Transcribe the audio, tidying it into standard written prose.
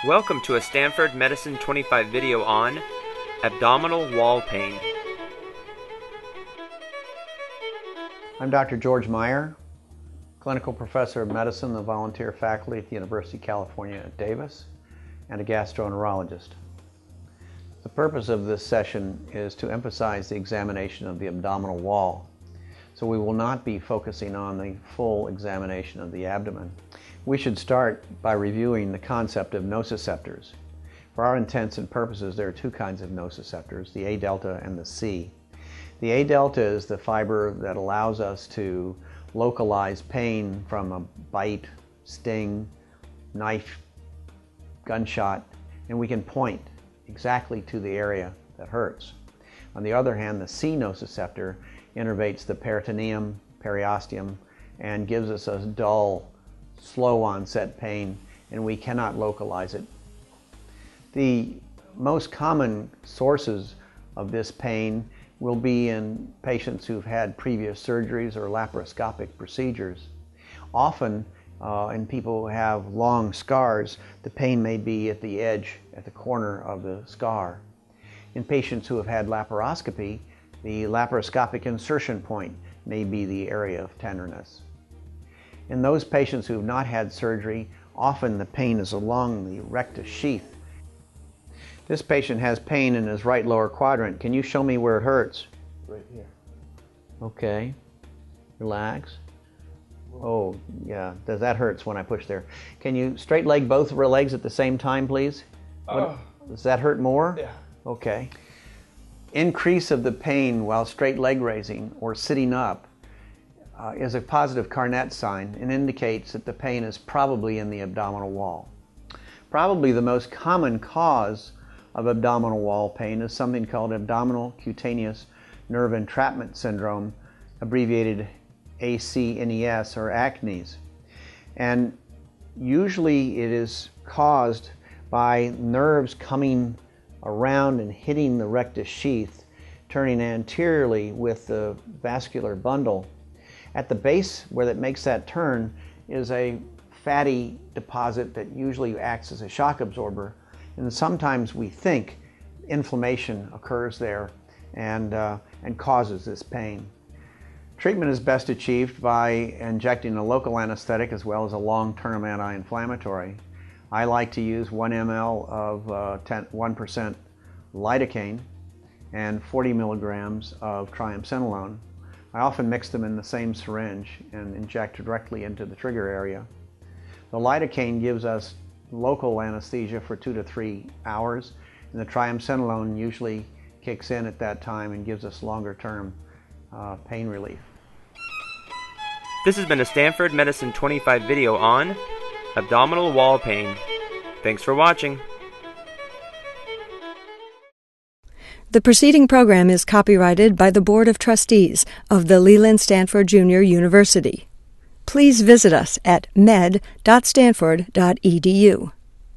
Welcome to a Stanford Medicine 25 video on abdominal wall pain. I'm Dr. George Meyer, clinical professor of medicine and the volunteer faculty at the University of California at Davis, and a gastroenterologist. The purpose of this session is to emphasize the examination of the abdominal wall. So we will not be focusing on the full examination of the abdomen. We should start by reviewing the concept of nociceptors. For our intents and purposes, there are two kinds of nociceptors, the A delta and the C. The A delta is the fiber that allows us to localize pain from a bite, sting, knife, gunshot, and we can point exactly to the area that hurts. On the other hand, the C nociceptor innervates the peritoneum, periosteum, and gives us a dull, slow onset pain, and we cannot localize it. The most common sources of this pain will be in patients who've had previous surgeries or laparoscopic procedures. Often in people who have long scars, the pain may be at the edge, at the corner of the scar. In patients who have had laparoscopy, the laparoscopic insertion point may be the area of tenderness. In those patients who have not had surgery, often the pain is along the rectus sheath. This patient has pain in his right lower quadrant. Can you show me where it hurts? Right here. Okay. Relax. Oh, yeah, that hurts when I push there. Can you straight leg both legs at the same time, please? Does that hurt more? Yeah. Okay. Increase of the pain while straight leg raising or sitting up is a positive Carnett sign and indicates that the pain is probably in the abdominal wall. Probably the most common cause of abdominal wall pain is something called abdominal cutaneous nerve entrapment syndrome, abbreviated ACNES or ACNES. And usually it is caused by nerves coming around and hitting the rectus sheath, turning anteriorly with the vascular bundle. At the base where it makes that turn is a fatty deposit that usually acts as a shock absorber, and sometimes we think inflammation occurs there and causes this pain. Treatment is best achieved by injecting a local anesthetic as well as a long-term anti-inflammatory. I like to use 1 ml of 1% lidocaine and 40 milligrams of triamcinolone. I often mix them in the same syringe and inject directly into the trigger area. The lidocaine gives us local anesthesia for 2 to 3 hours, and the triamcinolone usually kicks in at that time and gives us longer-term pain relief. This has been a Stanford Medicine 25 video on abdominal wall pain. Thanks for watching. The preceding program is copyrighted by the Board of Trustees of the Leland Stanford Junior University. Please visit us at med.stanford.edu.